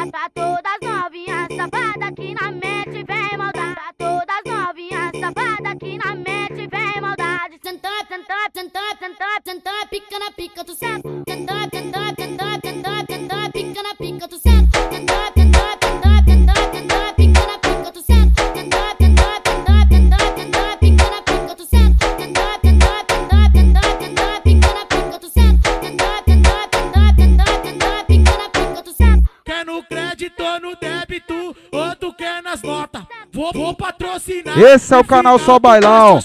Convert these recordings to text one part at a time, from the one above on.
Pra todas novinhas safadas que na mente vem maldade. Pra todas novinhas safadas que na mente vem maldade. Sentar, sentar, sentar, sentar, sentar, pica na pica do centro. Sentar, sentar, sentar, sentar, sentar, pica na pica do centro. Sentar, sentar, sentar, sentar, sentar, pica na pica do centro. Sentar, sentar, sentar, sentar, sentar, pica na pica do centro. Sentar, sentar, sentar, sentar, sentar, pica na pica do centro. Sentar, sentar, sentar, sentar, sentar, pica na pica do centro. Quer no crédito ou no débito, ou tu quer nas notas. Vou patrocinar. Esse é o canal Só Bailão.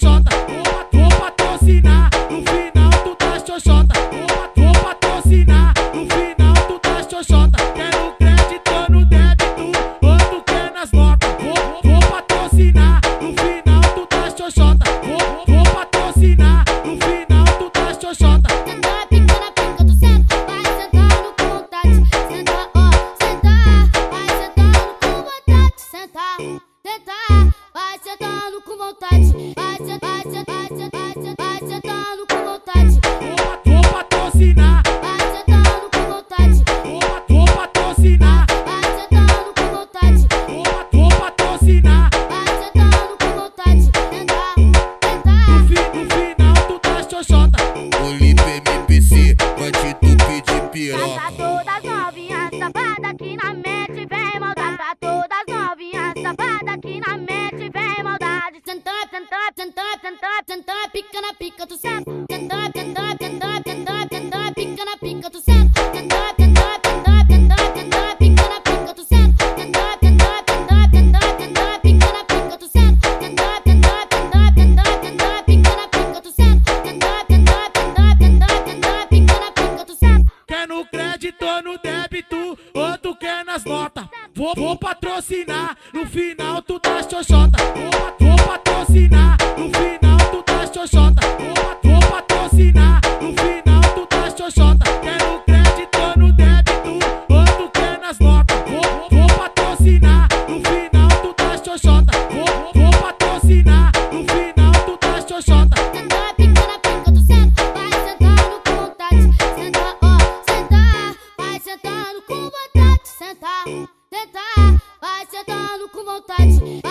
Vou patrocinar, no final tu tá xoxota. Vou patrocinar, no final tu tá xoxota. Quer no crédito ou no débito, ou tu quer nas notas. Vou patrocinar, no final tu tá xoxota. Vou patrocinar, no final tu tá xoxota. Sentar, pica na pica do centro, vai sentando com vontade. Sentar, ó, sentar, vai sentando com vontade. Sentar, sentar, vai sentando com vontade. Vai sentar, vai sentar, vai sentando com vontade. Vou patrocinar, Vai sentando com vontade. vou patrocinar, Vai sentando com vontade. vou patrocinar. Vai sentando com vontade. Sentar, sentar. No final tu tá xoxota. Olipe MPC, vai te tupir de Pra piroca. todas novinhas safadas que na mente vem maldade. Pra todas novinhas safadas que na mente vem maldade. Sentar, sentar, sentar, sentar, sentar, pica na pica do centro. Sentar, sentar, sentar, sentar, sentar, pica na pica do centro. Sentar, sentar, sentar, sentar, sentar, pica na pica do centro. Sentar, sentar, sentar, sentar, sentar, pica na pica do centro. Sentar, sentar, sentar, sentar, sentar, pica na pica do centro. Sentar, sentar, sentar, sentar, sentar, pica na pica do centro. Quer no crédito ou no débito, ou tu quer nas notas. Vou patrocinar, no final tu tá xoxota. Vou patrocinar, no final tu tá xoxota. Vou patrocinar, no final tu tá xoxota. Quer no crédito ou no débito, ou tu quer nas notas. Vou patrocinar, no final tu tá xoxota. Vou patrocinar, no final tu tá xoxota. Sentar, pica na pica do centro, vai sentando com vontade. Sentar, ó, sentar, vai sentando com vontade. Sentar, sentar, vai sentando com vontade.